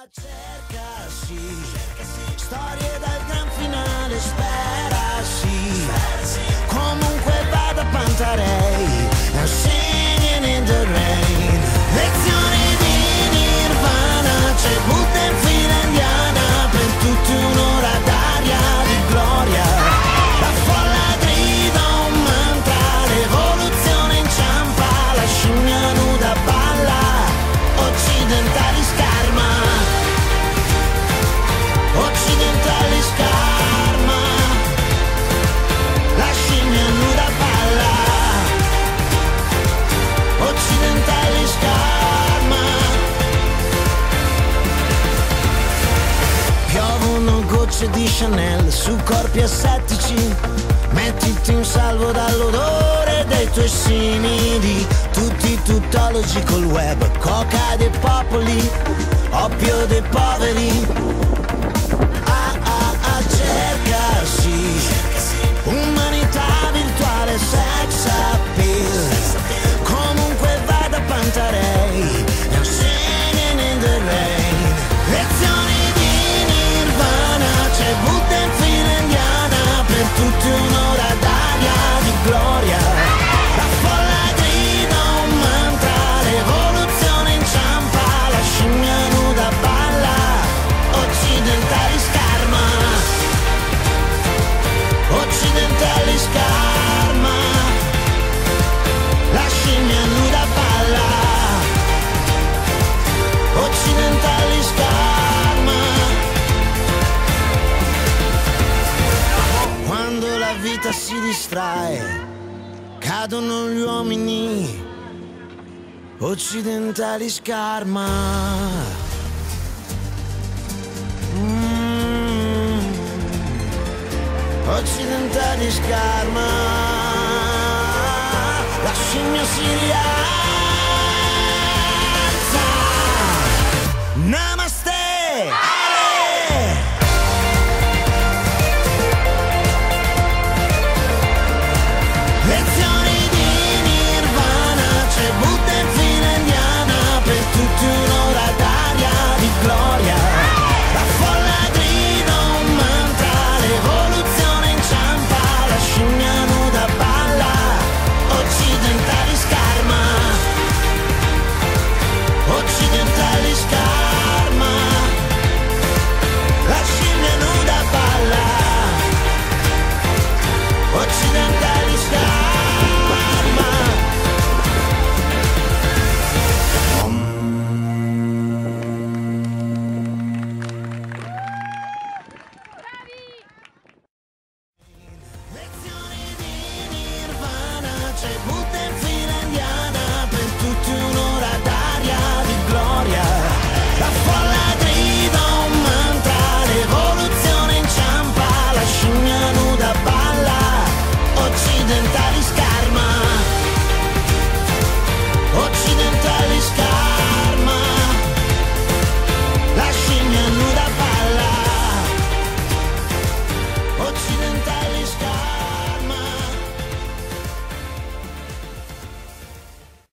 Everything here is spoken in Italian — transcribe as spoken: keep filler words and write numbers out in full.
Cerca sì, storie dal gran finale, spera sì, comunque vada Pantarei, I'm singing in the rain. Lezioni di Nirvana, c'è Buddha in fila indiana, per tutta un'ora d'aria di gloria. La folla grida un mantra, l'evoluzione inciampa, la scimmia nuda balla, occidentali scarma, occidentali scarma, la scimmia nuda balla, occidentali scarma. Piovono gocce di Chanel su corpi assettici, mettiti in salvo dall'odore dei tuoi simili, tutti tuttologi col web, coca dei popoli, oppio dei poveri. Ah ah ah, cerca sì, umanità virtuale, sex appeal, comunque vada Pantarei, I'm singing in the rain. Lezioni di Nirvana, c'è Buddha in fila indiana, per tutta un'ora d'aria di gloria. La folla grida un mantra, l'evoluzione inciampa, la scimmia nuda balla, occidentali scarma, occidentali scarma, la scimmia nuda balla, occidentali scarma. Quando la vita si distrae, cadono gli uomini, occidentali scarma. Mm. Occidentali scarma, la scimmia si rialza.